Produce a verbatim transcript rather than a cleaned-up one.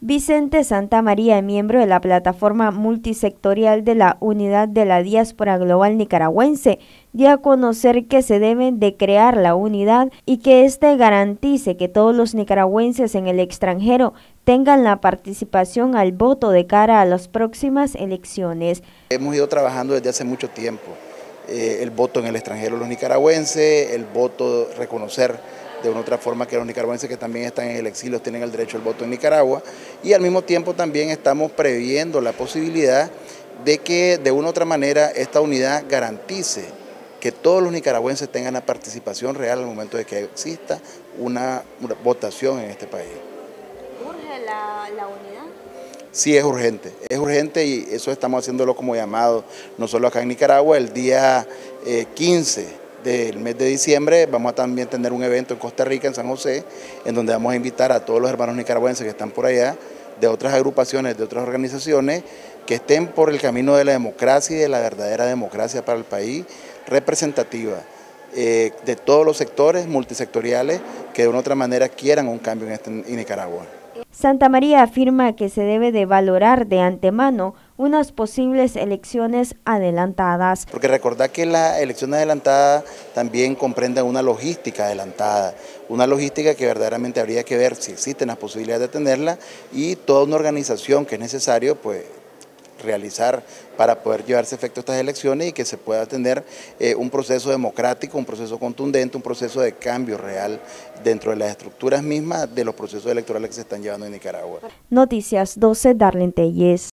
Vicente Santamaría, miembro de la plataforma multisectorial de la Unidad de la Diáspora Global Nicaragüense, dio a conocer que se debe de crear la unidad y que éste garantice que todos los nicaragüenses en el extranjero tengan la participación al voto de cara a las próximas elecciones. Hemos ido trabajando desde hace mucho tiempo eh, el voto en el extranjero de los nicaragüenses, el voto, reconocer de una otra forma que los nicaragüenses que también están en el exilio tienen el derecho al voto en Nicaragua, y al mismo tiempo también estamos previendo la posibilidad de que de una u otra manera esta unidad garantice que todos los nicaragüenses tengan la participación real al momento de que exista una, una votación en este país. ¿Urge la, la unidad? Sí, es urgente, es urgente y eso estamos haciéndolo como llamado, no solo acá en Nicaragua. El día eh, quince del mes de diciembre vamos a también tener un evento en Costa Rica, en San José, en donde vamos a invitar a todos los hermanos nicaragüenses que están por allá, de otras agrupaciones, de otras organizaciones, que estén por el camino de la democracia y de la verdadera democracia para el país, representativa eh, de todos los sectores multisectoriales que de una u otra manera quieran un cambio en, este, en Nicaragua. Santamaría afirma que se debe de valorar de antemano unas posibles elecciones adelantadas. Porque recordad que la elección adelantada también comprende una logística adelantada, una logística que verdaderamente habría que ver si existen las posibilidades de tenerla y toda una organización que es necesario pues realizar para poder llevarse a efecto estas elecciones y que se pueda tener eh, un proceso democrático, un proceso contundente, un proceso de cambio real dentro de las estructuras mismas de los procesos electorales que se están llevando en Nicaragua. Noticias doce, Darlene Telles.